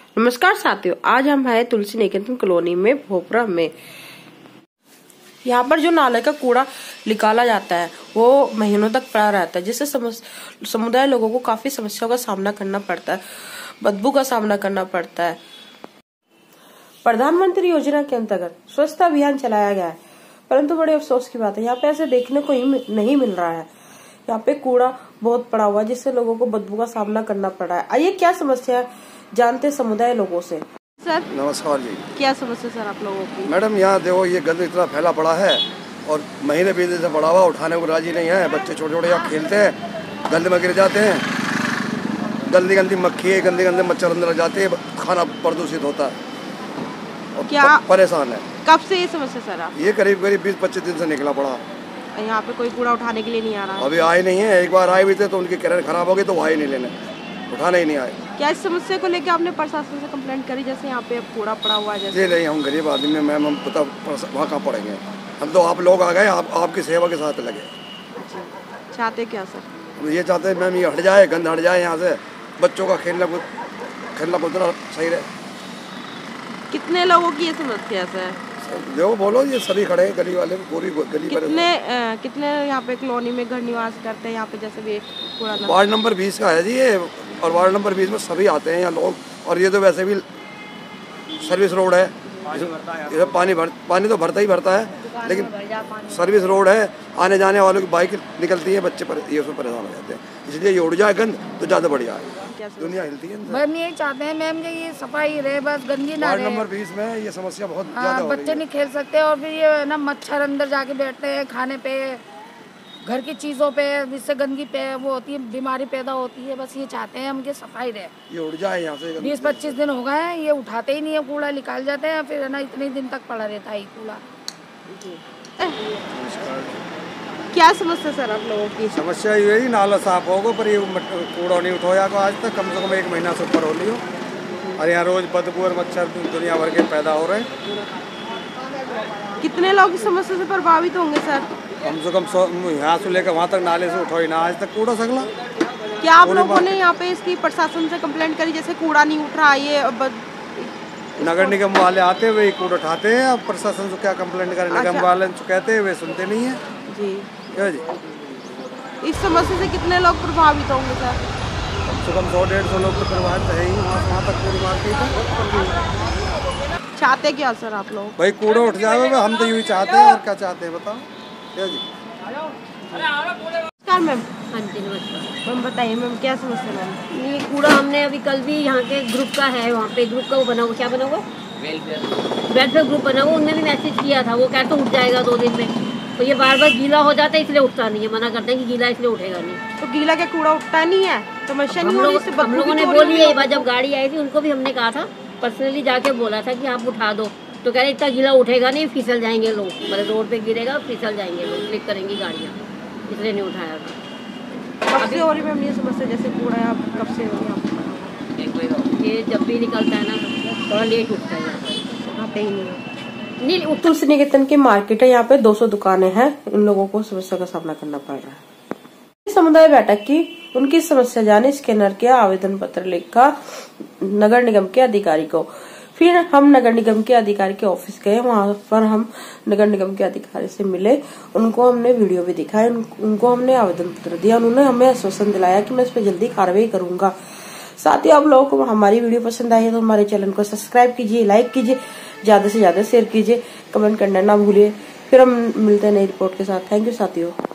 नमस्कार साथियों, आज हम हैं तुलसी निकेतन कॉलोनी में भोपरा में। यहाँ पर जो नाले का कूड़ा निकाला जाता है वो महीनों तक पड़ा रहता है, जिससे समुदाय लोगों को काफी समस्याओं का सामना करना पड़ता है, बदबू का सामना करना पड़ता है। प्रधानमंत्री योजना के अंतर्गत स्वच्छता अभियान चलाया गया है, परंतु बड़े अफसोस की बात है यहाँ पे ऐसे देखने को नहीं मिल रहा है। यहाँ पे कूड़ा बहुत पड़ा हुआ है, जिससे लोगों को बदबू का सामना करना पड़ रहा है। आइए क्या समस्या है जानते समुदाय लोगों से। सर नमस्कार जी। क्या समस्या सर आप लोगों की? मैडम यहाँ देखो, ये गंद इतना फैला पड़ा है और महीने बीते से पड़ा हुआ, उठाने को राजी नहीं है। बच्चे छोटे छोटे यहाँ खेलते हैं, गंद में गिर जाते हैं, गंदी गंदी मक्खी, गंदे गंदे मच्छर अंदर जाते हैं, खाना प्रदूषित होता है और क्या परेशान है। कब से ये समस्या सर आप? ये करीब 20-25 दिन से निकला पड़ा। यहाँ पे कोई कूड़ा उठाने के लिए नहीं आ रहा? अभी आए नहीं है। एक बार आए भी थे तो उनकी किरण खराब हो गई तो वो आए नहीं लेने, उठाने ही नहीं आए। क्या इस समस्या को लेकर आपने प्रशासन से कंप्लेंट करी? जैसे यहाँ पे कूड़ा पड़ा हुआ है जैसे। जी नहीं, हम गरीब आदमी हैं मैम, हम पता वहाँ कहाँ पड़ेंगे। हम तो आप लोग आ गए, आपकी सेवा के साथ लगे। चाहते क्या सर? हम ये चाहते हैं मैम, ये हट जाए, गंद हट जाए यहाँ से, बच्चों का खेलना कूदना सही रहे। कितने लोगों की ये समस्या है? देखो बोलो, ये सभी खड़े हैं, गली वाले पूरी गली। कितने यहाँ पे कॉलोनी में घर निवास करते हैं? यहाँ पे जैसे भी कूड़ा वार्ड नंबर 20 का है जी ये, और वार्ड नंबर 20 में सभी आते हैं यहाँ लोग। और ये तो वैसे भी सर्विस रोड है, ये पानी तो भरता ही भरता है, लेकिन सर्विस रोड है, आने जाने वालों की बाइक निकलती है, बच्चे ये उसमें परेशान हो जाते हैं। इसलिए ये उड़ जाए गंद तो ज़्यादा बढ़िया है, दुनिया हिलती है। हम यही चाहते हैं मैम कि ये सफाई रहे, बस गंदगी ना रहे। वार्ड नंबर 20 में ये समस्या बहुत ज़्यादा हो रही है। बच्चे नहीं खेल सकते और फिर ये ना मच्छर अंदर जाके बैठते हैं, खाने पे, घर की चीज़ों पे, जिससे गंदगी पे वो होती है, बीमारी पैदा होती है। बस ये चाहते हैं हम कि सफाई रहे, ये उड़ जाए यहाँ से। 20-25 दिन हो गए हैं, ये उठाते ही नहीं है, कूड़ा निकाल जाते हैं, फिर है ना इतने दिन तक पड़ा रहता है कूड़ा। क्या समस्या सर आप लोगों की? समस्या ये है नाला साफ होगा, पर ये कूड़ा नहीं उठाया को आज तक, कम से कम 1 महीना से ऊपर हो लियो। और यहाँ रोज बदबू और मच्छर दुनिया भर के पैदा हो रहे हैं। कितने लोग इस समस्या से प्रभावित होंगे सर? कम से कम 100, यहाँ से लेकर वहाँ तक नाले से उठो ही ना आज तक कूड़ा सगला। क्या आप लोगों ने यहाँ पे इसकी प्रशासन से कंप्लेंट करी? जैसे कूड़ा नहीं उठ रहा, ये नगर निगम वाले आते हैं, वे कूड़ा उठाते हैं। अब प्रशासन से क्या कंप्लेंट करें? निगम वाले कहते हैं, वे सुनते नहीं है जी। जी। इस समस्या से कितने लोग प्रभावित होंगे सर? कम से कम 100-150 लोग तो प्रभावित है ही, वहाँ तक पूरी मार्केट। चाहते क्या सर आप लोग? भाई कूड़ा उठ जाए, हम तो यूँ चाहते हैं, और क्या चाहते हैं बताओ। क्या जी? नमस्कार मैम। हाँ जी नमस्कार मैम बताइए मैम, क्या समस्या मैम? ये कूड़ा हमने अभी कल भी यहाँ के ग्रुप का है, वहाँ पे ग्रुप का वो बना हुआ, क्या बना हुआ, वेलफेयर ग्रुप बना हुआ, उनने भी मैसेज किया था। वो कहते उठ जाएगा 2 दिन में, तो ये बार बार गीला हो जाता है इसलिए उठता नहीं है। मना करते हैं कि गीला इसलिए उठेगा नहीं। तो गीला क्या कूड़ा उठता नहीं है? समस्या नहीं हो रही? हम लोगों ने बोली है, एक बार जब गाड़ी आई थी उनको भी हमने कहा था, पर्सनली जाके बोला था कि आप उठा दो, तो कह रहे इतना गीला उठेगा नहीं, फिसल जाएंगे लोग, मतलब रोड पे गिरेगा, फिसल जाएंगे लोग, स्लिप करेंगी गाड़ियाँ, इसलिए नहीं उठाया था। कब से हो रही मैम ये समस्या? जैसे कूड़ा आप कब से हो रही? ये जब भी निकलता है ना थोड़ा लेट उठता है, आते ही नहीं। तुलसी निकेतन की मार्केट है, यहाँ पे 200 दुकानें हैं। इन लोगों को समस्या का सामना करना पड़ रहा है। समुदाय बैठक की उनकी समस्या जाने स्कैनर किया, आवेदन पत्र लिखा नगर निगम के अधिकारी को। फिर हम नगर निगम के अधिकारी के ऑफिस गए, वहां पर हम नगर निगम के अधिकारी से मिले, उनको हमने वीडियो भी दिखाया, उनको हमने आवेदन पत्र दिया। उन्होंने हमें आश्वासन दिलाया कि मैं इस पर जल्दी कार्रवाई करूंगा। साथ ही आप लोगों को हमारी वीडियो पसंद आई है तो हमारे चैनल को सब्सक्राइब कीजिए, लाइक कीजिए, ज्यादा से ज्यादा शेयर कीजिए, कमेंट करना ना भूलिए। फिर हम मिलते हैं नई रिपोर्ट के साथ। थैंक यू साथियों।